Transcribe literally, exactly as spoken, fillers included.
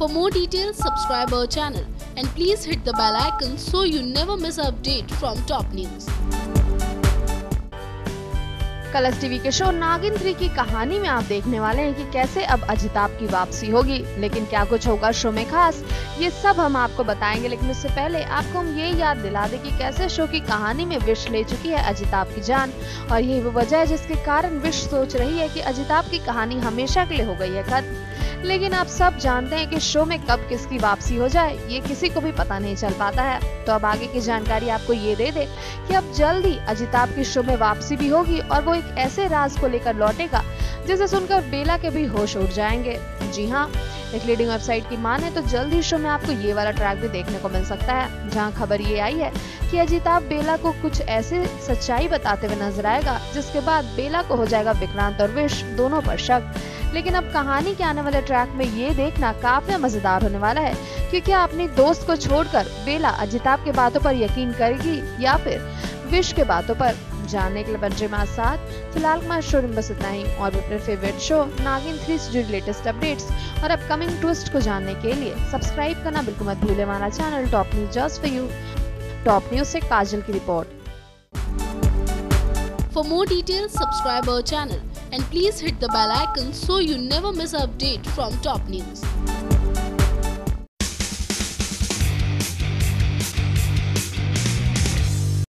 For more details, subscribe our channel and please hit the bell icon so you never miss an update from top news. Colors TV के show Naagin three की कहानी में आप देखने वाले हैं कि कैसे अब अजिताभ की वापसी होगी, लेकिन क्या कुछ होगा शो में खास, ये सब हम आपको बताएंगे। लेकिन उससे पहले आपको हम ये याद दिला दें कि कैसे शो की कहानी में विश ले चुकी है अजिताभ की जान, और यही वो वजह है जिसके कारण विश सोच रही है कि अजिताभ की कहानी हमेशा के लिए हो गई है खत्म। लेकिन आप सब जानते हैं कि शो में कब किसकी वापसी हो जाए ये किसी को भी पता नहीं चल पाता है। तो अब आगे की जानकारी आपको ये दे दे कि अब जल्द ही अजिताभ की शो में वापसी भी होगी और वो एक ऐसे राज को लेकर लौटेगा जिसे सुनकर बेला के भी होश उड़ जाएंगे। जी हाँ, एक लीडिंग वेबसाइट की माने तो जल्द ही शो में आपको ये वाला ट्रैक भी देखने को मिल सकता है, जहां खबर ये आई है कि अजिताभ बेला को कुछ ऐसे सच्चाई बताते हुए नजर आएगा जिसके बाद बेला को हो जाएगा विक्रांत और विश दोनों पर शक। लेकिन अब कहानी के आने वाले ट्रैक में ये देखना काफी मजेदार होने वाला है कि क्या अपनी दोस्त को छोड़कर बेला अजिताभ के बातों पर यकीन करेगी या फिर विश के बातों पर। जानने के लिए बन रहे साथ फिलहाल हमारे शो में बस इतना ही, और भी अपने फेवरेट शो नागिन थ्री से जुड़ी लेटेस्ट अपडेट्स और अपकमिंग ट्विस्ट को जानने के लिए सब्सक्राइब करना बिल्कुल मत भूलें हमारा channel Top News just for you. Top News से काजल की report. For more details, subscribe our channel and please hit the bell icon so you never miss an update from top news.